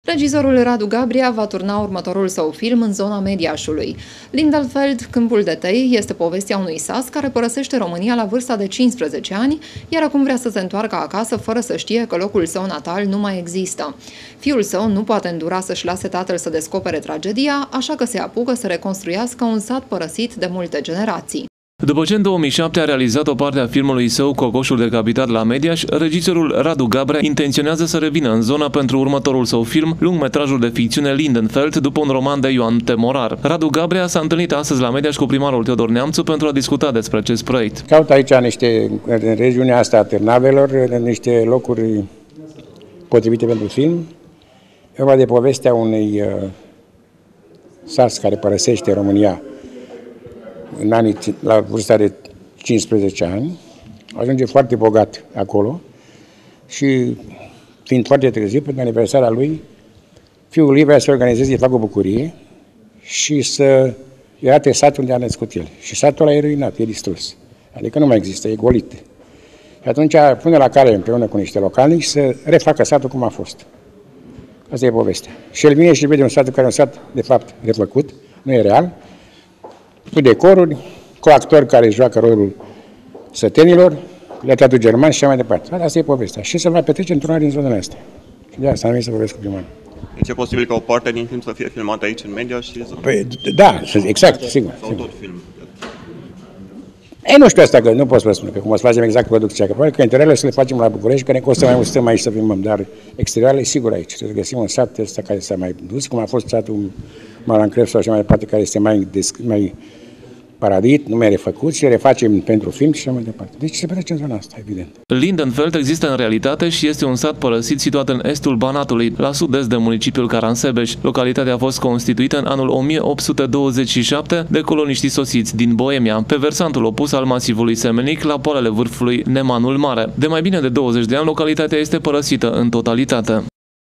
Regizorul Radu Gabrea va turna următorul său film în zona Mediașului. Lindenfeld, Câmpul de Tei, este povestea unui sas care părăsește România la vârsta de 15 ani, iar acum vrea să se întoarcă acasă fără să știe că locul său natal nu mai există. Fiul său nu poate îndura să-și lase tatăl să descopere tragedia, așa că se apucă să reconstruiască un sat părăsit de multe generații. După ce în 2007 a realizat o parte a filmului său Cocoșul decapitat la Mediaș, regizorul Radu Gabrea intenționează să revină în zonă pentru următorul său film, lungmetrajul de ficțiune Lindenfeld, după un roman de Ioan Temorar. Radu Gabrea s-a întâlnit astăzi la Mediaș cu primarul Teodor Neamțu pentru a discuta despre acest proiect. Caut aici în regiunea asta a Târnavelor, niște locuri potrivite pentru film. E vorba de povestea unui sas care părăsește România la vârsta de 15 ani, ajunge foarte bogat acolo și, fiind foarte târziu, pentru aniversarea lui, fiul lui vrea să organizeze, să facă o bucurie și să îi arate satul unde a născut el. Și satul ăla e ruinat, e distrus. Adică nu mai există, e golit. Și atunci pune la cale împreună cu niște localnici să refacă satul cum a fost. Asta e povestea. Și el vine și vede un sat care e un sat, de fapt, refăcut, nu e real, cu decoruri, cu actori care joacă rolul sătenilor, la teatru german și așa mai departe. Asta e povestea. Și se va petrece într-una din zonele astea. Și de asta am venit să vorbesc cu primarul. Deci e posibil ca o parte din film să fie filmat aici, în Media și... Păi, da, exact, sigur. Sau sigur. tot film. Ei, nu știu asta, că nu pot să vă spun, că cum o să facem exact producția, că probabil că interiorele să le facem la București, că ne costă mai mult să stăm aici să filmăm, dar exterioarele, sigur, aici. Trebuie să găsim un sat ăsta care s-a mai dus, cum a fost satul Marancrev sau așa mai departe, care este mai paradit, nu mai refăcut și le refacem pentru film și așa mai departe. Deci se petrece în zona asta, evident. Lindenfeld există în realitate și este un sat părăsit situat în estul Banatului, la sud-est de municipiul Caransebeș. Localitatea a fost constituită în anul 1827 de coloniștii sosiți din Boemia, pe versantul opus al masivului Semenic, la poalele vârfului Nemanul Mare. De mai bine de 20 de ani, localitatea este părăsită în totalitate.